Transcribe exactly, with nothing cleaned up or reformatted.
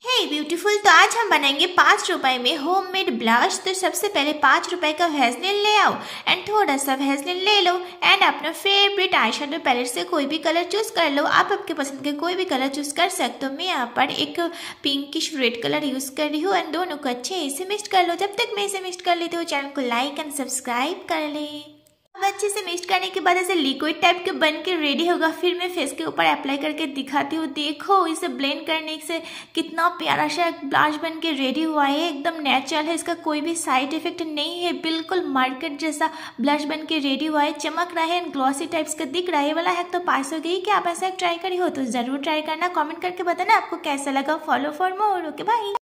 हे beautiful, तो आज हम बनाएंगे पाँच रुपए में होममेड ब्लश। तो सबसे पहले पाँच रुपए का वेज़लिन ले आओ एंड थोड़ा सा वेज़लिन ले लो एंड अपना फेवरेट आई शेडो पैलेट से कोई भी कलर चूज कर लो। आप आपके पसंद के कोई भी कलर चूज कर सकते हो। मैं यहाँ पर एक पिंकिश रेड कलर यूज कर रही हूँ एंड दोनों को अच्छे से मिक्स कर लो। जब तक मैं इसे मिक्स कर लेती हूँ चैनल को लाइक एंड सब्सक्राइब कर ले। अब अच्छे से मिक्स करने के बाद ऐसे लिक्विड टाइप के बन के रेडी होगा। फिर मैं फेस के ऊपर अप्लाई करके दिखाती हूँ। देखो इसे ब्लेंड करने से कितना प्यारा सा ब्लश बन के रेडी हुआ है। एकदम नेचुरल है, इसका कोई भी साइड इफेक्ट नहीं है। बिल्कुल मार्केट जैसा ब्लश बन के रेडी हुआ है, चमक रहा है एंड ग्लॉसी टाइप्स का दिख रहा है। वाला है तो पास हो गई कि आप ऐसा ट्राई करी हो तो जरूर ट्राई करना। कॉमेंट करके बताना आपको कैसा लगा। Follow for more. Okay bye.